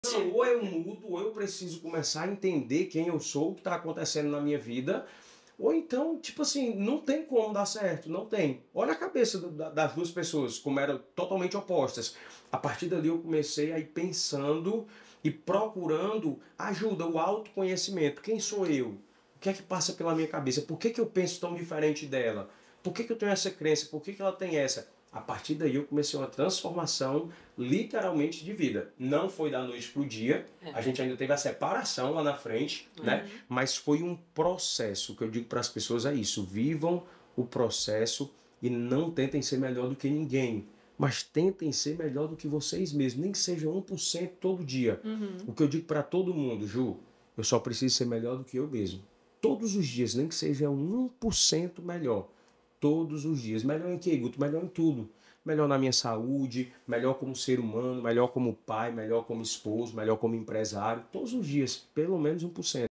Assim, ou eu mudo, ou eu preciso começar a entender quem eu sou, o que está acontecendo na minha vida, ou então, tipo assim, não tem como dar certo, não tem. Olha a cabeça das duas pessoas, como eram totalmente opostas. A partir dali eu comecei a ir pensando e procurando ajuda, o autoconhecimento. Quem sou eu? O que é que passa pela minha cabeça? Por que que eu penso tão diferente dela? Por que que eu tenho essa crença? Por que que ela tem essa? A partir daí eu comecei uma transformação literalmente de vida. Não foi da noite para o dia, a gente ainda teve a separação lá na frente, né? Mas foi um processo. O que eu digo para as pessoas é isso: vivam o processo e não tentem ser melhor do que ninguém, mas tentem ser melhor do que vocês mesmos, nem que seja 1% todo dia. O que eu digo para todo mundo, Ju, eu só preciso ser melhor do que eu mesmo. Todos os dias, nem que seja 1% melhor. Todos os dias. Melhor em que, Guto? Melhor em tudo. Melhor na minha saúde, melhor como ser humano, melhor como pai, melhor como esposo, melhor como empresário. Todos os dias, pelo menos 1%.